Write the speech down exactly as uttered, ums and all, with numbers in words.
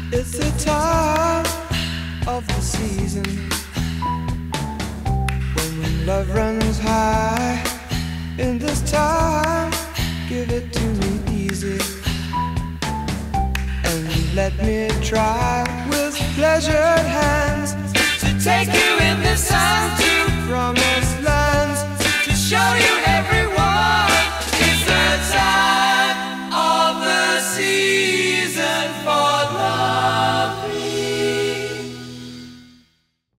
It's the time of the season when love runs high. In this time, give it to me easy and let me try with pleasured hands to take you